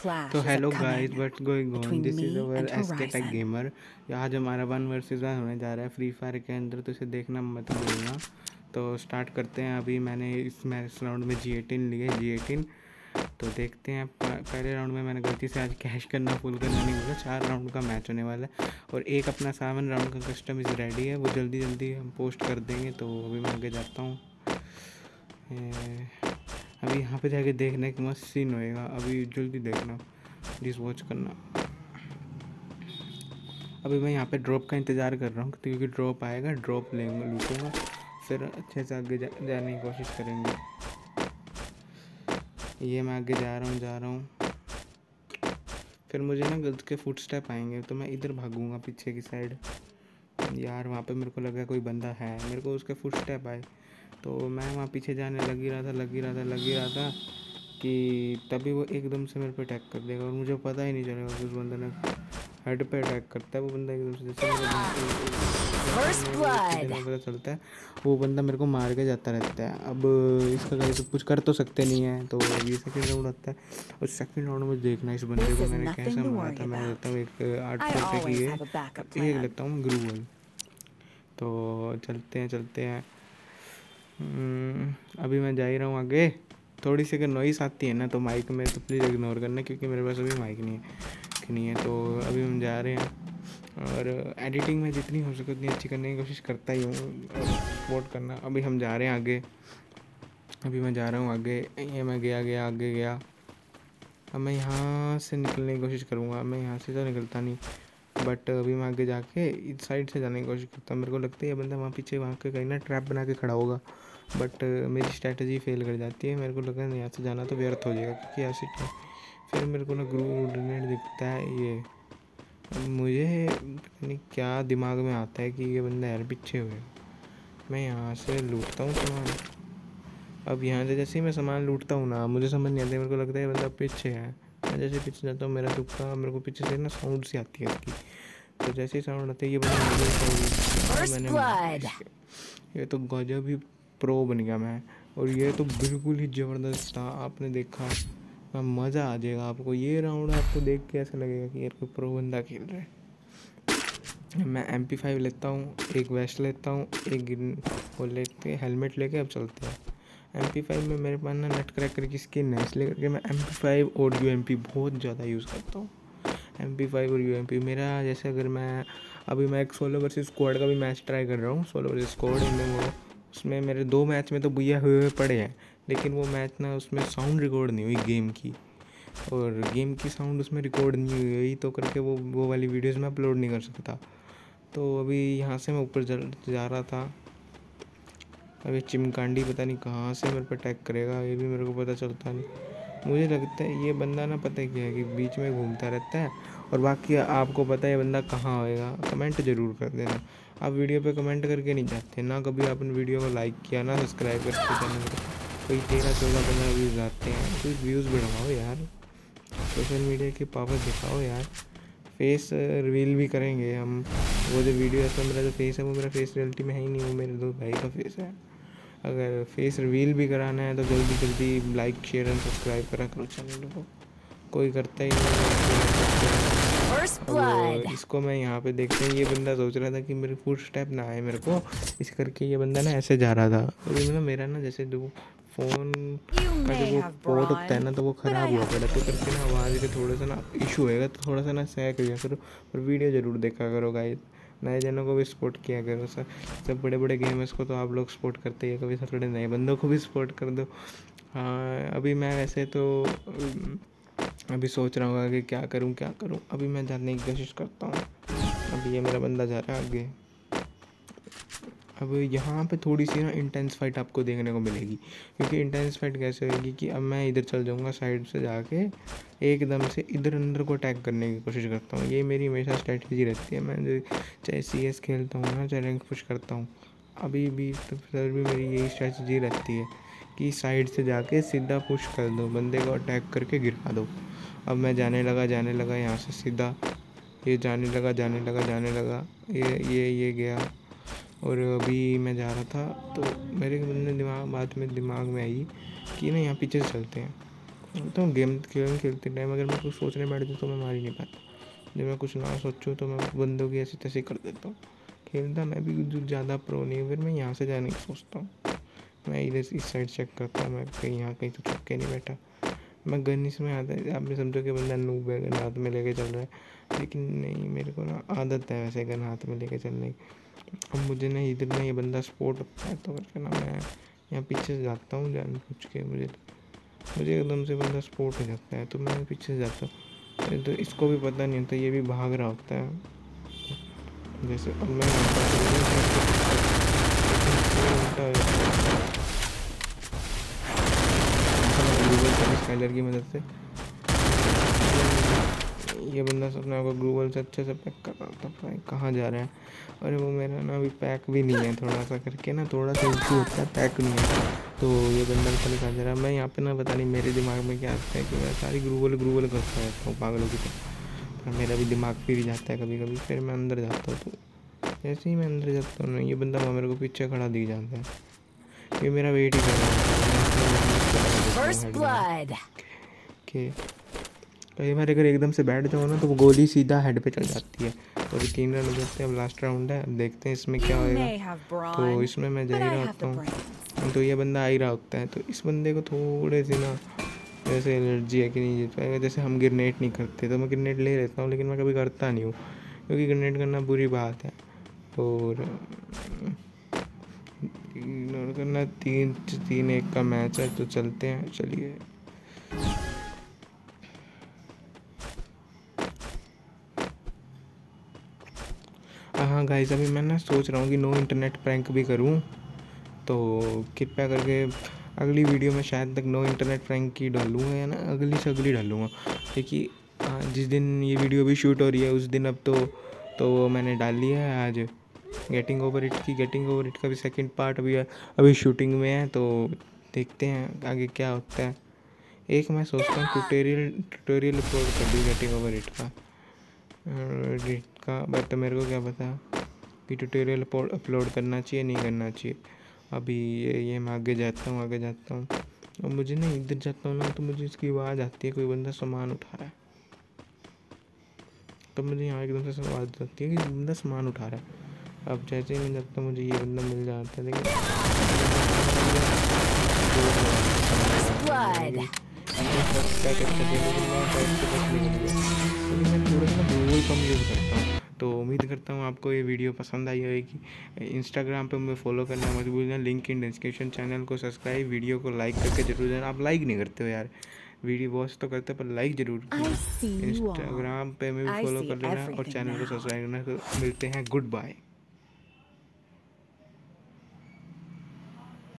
तो clash is hello guys, coming what's going on, between this me is our and SK tech Horizon. Gamer. आज हमारा 1 versus 1 होने जा रहा है फ्री फायर के अंदर, तो इसे देखना मत भूलना। तो स्टार्ट करते हैं। अभी मैंने इस मैच राउंड में G18 लिए, G18। तो देखते हैं। पहले राउंड में मैंने गलती से आज कैश करना फुल करना नहीं बोला। 4 राउंड का मैच होने वाला है और एक अपना 7 राउंड का कस्टम इस रेडी है, वो जल्दी जल्दी हम पोस्ट कर देंगे। तो अभी मैं आगे जाता हूँ। अभी यहाँ पे जाके देखने का मस्त सीन होएगा। अभी जल्दी देखना, प्लीज़ वॉच करना। अभी मैं यहाँ पे ड्रॉप का इंतज़ार कर रहा हूँ, क्योंकि ड्रॉप आएगा, ड्रॉप लेंगे, लूटूंगा, फिर अच्छे से आगे जाने की कोशिश करेंगे। ये मैं आगे जा रहा हूँ। फिर मुझे ना गलत के फुट स्टेप आएंगे, तो मैं इधर भागूंगा पीछे की साइड। यार वहाँ पे मेरे को लगा कोई बंदा है, मेरे को उसके फुट स्टेप आए, तो मैं वहाँ पीछे जाने लग ही रहा था कि तभी वो एकदम से मेरे पे अटैक कर देगा और मुझे पता ही नहीं चलेगा कि उस बंदे ने हेड पे अटैक करता है वो बंदा एकदम से। जैसे First blood. मेरे पता चलता है वो बंदा मेरे को मार के जाता रहता है। अब इसका गाइस तो कुछ कर तो सकते नहीं है। तो ये सेकंड राउंड आता है और सेकंड राउंड में देखना इस बंदे This को is मैंने nothing कैसा to मारा था। worry मैं about. देता हूँ एक 8 I रुपये की always है, have a backup एक plan. लगता हूँ ग्रूवल। तो चलते हैं। अभी मैं जा ही रहा हूँ आगे। थोड़ी सी अगर नॉइस आती है ना तो माइक में, तो प्लीज़ इग्नोर करना, क्योंकि मेरे पास अभी माइक नहीं है। तो अभी हम जा रहे हैं और एडिटिंग में जितनी हो सके उतनी अच्छी करने की कोशिश करता ही हूँ और सपोर्ट करना। अभी हम जा रहे हैं आगे। अभी मैं जा रहा हूँ आगे। ये मैं आगे गया। अब मैं यहाँ से निकलने की कोशिश करूँगा। मैं यहाँ से तो निकलता नहीं, बट अभी मैं आगे जाके इस साइड से जाने की कोशिश करता हूँ। मेरे को लगता है ये बंदा वहाँ पीछे वहाँ के कहीं ना ट्रैप बना के खड़ा होगा, बट मेरी स्ट्रैटेजी फेल कर जाती है। मेरे को लगा यहाँ से जाना तो व्यर्थ हो जाएगा, क्योंकि ऐसे फिर मेरे को ना ग्रेनेड दिखता है। ये अब मुझे पता नहीं क्या दिमाग में आता है कि ये बंदा यार पीछे हुए। मैं यहाँ से लूटता हूँ सामान। अब यहाँ से जैसे ही मैं सामान लूटता हूँ ना, मुझे समझ नहीं आता, मेरे को लगता है ये बंदा पीछे है। मैं जैसे पीछे जाता हूँ, मेरा तुक्का, मेरे को पीछे से ना साउंड सी आती है इसकी। तो जैसे ही साउंड आती है ये बंदा मैंने ये तो गजब ही प्रो बन गया मैं। और ये तो बिल्कुल ही ज़बरदस्त था, आपने देखा, मज़ा आ जाएगा आपको। ये राउंड आपको देख के ऐसा लगेगा कि यार कोई प्रो बंदा खेल रहा है। मैं MP5 लेता हूँ, एक वेस्ट लेता हूँ, एक वो लेते हेलमेट लेके अब चलते हैं। MP5 में मेरे पास ना नट क्रैकर की स्किन है, इसलिए करके मैं MP5 और UMP बहुत ज़्यादा यूज़ करता हूँ। MP5 और UMP मेरा, जैसे अगर मैं अभी मैं एक सोलो वर्सेस स्क्वाड का भी मैच ट्राई कर रहा हूँ, सोलो वर्सेस स्क्वाड में उसमें मेरे 2 मैच में तो बुया हुए पड़े हैं, लेकिन वो मैच ना उसमें साउंड रिकॉर्ड नहीं हुई गेम की, और गेम की साउंड उसमें रिकॉर्ड नहीं हुई, तो करके वो वाली वीडियोस मैं अपलोड नहीं कर सकता। तो अभी यहाँ से मैं ऊपर जा रहा था। अभी चिमकांडी पता नहीं कहाँ से मेरे पे अटैक करेगा, ये भी मेरे को पता चलता नहीं। मुझे लगता है ये बंदा ना, पता क्या है कि बीच में घूमता रहता है, और बाकी आपको पता है ये बंदा कहाँ होएगा। कमेंट ज़रूर कर देना। आप वीडियो पे कमेंट करके नहीं जाते ना, कभी आपने वीडियो को लाइक किया ना, सब्सक्राइब करके चैनल को। कोई 13-14-15 व्यूज़ आते हैं, कोई व्यूज़ बढ़ाओ यार, सोशल मीडिया की पावर दिखाओ यार। फेस रिवील भी करेंगे हम। वो जो वीडियो है, मेरा जो फेस है वो मेरा फेस रियलिटी में है ही नहीं, वो मेरे 2 भाई का फेस है। अगर फेस रिवील भी कराना है तो जल्दी जल्दी लाइक शेयर एंड सब्सक्राइब करा करो चैनल को, कोई करता ही नहीं। अब इसको मैं यहाँ पे देखते हैं, ये बंदा सोच रहा था कि मेरे फुट स्टेप ना आए मेरे को, इस करके ये बंदा ना ऐसे जा रहा था। अभी मतलब मेरा ना जैसे जो फ़ोन का जो वो पोर्ट होता है ना, तो वो ख़राब हुआ पड़ा, तो करके ना आवाज़ के थोड़ा सा ना इशू होएगा, तो थोड़ा सा ना सह कर करो। और वीडियो ज़रूर देखा करो गाइस, नए जनों को भी सपोर्ट किया करो। सर सब बड़े बड़े गेमर्स को तो आप लोग सपोर्ट करते ही, कभी थोड़े नए बंदों को भी सपोर्ट कर दो। हाँ, अभी मैं वैसे तो अभी सोच रहा हूँ कि क्या करूँ। अभी मैं जानने की कोशिश करता हूँ। अभी ये मेरा बंदा जा रहा है आगे। अब यहाँ पे थोड़ी सी ना इंटेंस फाइट आपको देखने को मिलेगी, क्योंकि इंटेंस फाइट कैसे होगी कि अब मैं इधर चल जाऊँगा साइड से जाके, एकदम से इधर अंदर को अटैक करने की कोशिश करता हूँ। ये मेरी हमेशा स्ट्रेटजी रहती है। मैं चाहे CS खेलता हूँ ना, चाहे रैंक पुश करता हूँ, अभी भी तो फिर भी मेरी यही स्ट्रेटजी रहती है कि साइड से जाके सीधा पुश कर दो, बंदे को अटैक करके गिरा दो। अब मैं जाने लगा यहाँ से सीधा, ये जाने लगा, ये गया। और अभी मैं जा रहा था तो मेरे बंदे दिमाग में आई कि ना यहाँ पीछे से चलते हैं। तो गेम खेलते टाइम अगर मैं कुछ सोचने बैठ जाऊँ तो मैं मार ही नहीं पाता। जब मैं कुछ ना सोचूँ तो मैं बंदों की ऐसी तैसी कर देता हूँ। खेलता मैं भी ज़्यादा प्रो नहीं हूँ, फिर मैं यहाँ से जाने की सोचता हूँ। मैं इधर इस साइड चेक करता हूँ, मैं कहीं यहाँ कहीं तो छुप के नहीं बैठा। मैं गन इसमें आता है, आपने समझो कि बंदा नूब है, गन हाथ में लेके चल रहा है, लेकिन नहीं, मेरे को ना आदत है वैसे गन हाथ में लेके चलने की। अब मुझे ना इधर ना ये बंदा स्पोर्ट होता है तो करके ना मैं यहाँ पीछे से जाता हूँ जानबूझ के। मुझे एकदम से बंदा स्पोर्ट हो जाता है तो मैं पीछे से जाता हूँ, तो इसको भी पता नहीं होता, ये भी भाग रहा होता है। जैसे अब मैं गूगल स्काइलर की मदद से ये बंदा अपने आप को गूगल से अच्छे से पैक कर रहा था। कहाँ जा रहा है? अरे वो मेरा ना अभी पैक भी नहीं है, थोड़ा सा करके ना थोड़ा सा इशू होता है, पैक नहीं है। तो ये बंदा पता नहीं कहाँ जा रहा है। मैं यहाँ पे ना पता नहीं मेरे दिमाग में क्या आता है कि मैं सारी ग्रूवल करता रहता हूँ पागलों की तरह। पर मेरा भी दिमाग फिर जाता है कभी कभी, फिर मैं अंदर जाता हूँ। तो जैसे ही मैं अंदर जाता हूँ ना ये बंदा मेरे को पीछे खड़ा दिख जाता है, ये मेरा वेट ही कर रहा है कि कई बार अगर एकदम से बैठ जाओ ना तो वो गोली सीधा हेड पे चल जाती है। तो अभी 3 राउंड बचते हैं, अब लास्ट राउंड है, अब देखते हैं इसमें क्या होएगा। तो इसमें मैं जा ही रहा होता हूँ, तो ये बंदा आ ही रहा होता है। तो इस बंदे को थोड़े सी ना जैसे एलर्जी है कि नहीं जीत पाएगा। जैसे हम ग्रेनेड नहीं करते तो मैं ग्रेनेड ले लेता हूँ, लेकिन मैं कभी करता नहीं हूँ क्योंकि ग्रेनेड करना बुरी बात है। और इग्नोर करना 3-1 का मैच है, तो चलते हैं, चलिए। हाँ गाइस, अभी मैं ना सोच रहा हूँ कि नो इंटरनेट प्रैंक भी करूँ, तो कृपया करके अगली वीडियो में शायद तक नो इंटरनेट प्रैंक की डालूँगा, या ना अगली से अगली डालूँगा। क्योंकि जिस दिन ये वीडियो भी शूट हो रही है उस दिन अब तो मैंने डाल लिया है आज गेटिंग ओवर इट का भी सेकंड पार्ट अभी शूटिंग में है। तो देखते हैं आगे क्या होता है। एक मैं सोचता हूँ ट्यूटोरियल अपलोड कर दूँ गेटिंग ओवर इट का बट मेरे को क्या पता कि ट्यूटोरियल अपलोड करना चाहिए नहीं करना चाहिए। अभी ये मैं आगे जाता हूँ और मुझे ना इधर जाता हूँ ना तो मुझे इसकी आवाज़ आती है, कोई बंदा सामान उठा रहा है। तो मुझे यहाँ एकदम से आवाज़ आती है कि बंदा सामान उठा रहा है। अब जैसे ही मैं जाता हूँ मुझे ये बंदा मिल जाता है, लेकिन मैं थोड़ा सा गूगल कम यूज़ करता हूँ। तो उम्मीद करता हूँ आपको ये वीडियो पसंद आई होगी। इंस्टाग्राम पे मुझे फॉलो करना मत भूलना, लिंक इन डिस्क्रिप्शन। चैनल को सब्सक्राइब, वीडियो को लाइक करके जरूर देना। आप लाइक नहीं करते हो यार, वीडियो वॉच तो करते पर लाइक जरूर। इंस्टाग्राम पे मैं भी फॉलो कर लेना और चैनल को सब्सक्राइब करना। तो मिलते हैं, गुड बाय।